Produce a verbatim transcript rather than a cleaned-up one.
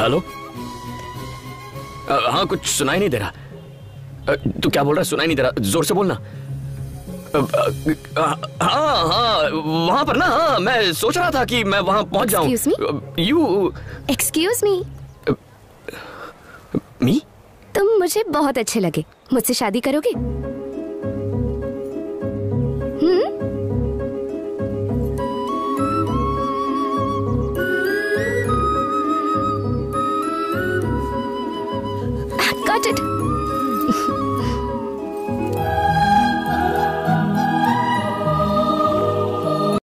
Hello. हाँ, कुछ सुनाई नहीं दे रहा। तू क्या बोल रहा है? सुनाई नहीं दे रहा, जोर से बोलना। हाँ हाँ, वहाँ पर ना। हाँ, मैं सोच रहा था कि मैं वहाँ पहुँच जाऊँ। You excuse me. मी? तुम मुझे बहुत अच्छे लगे, मुझसे शादी करोगे?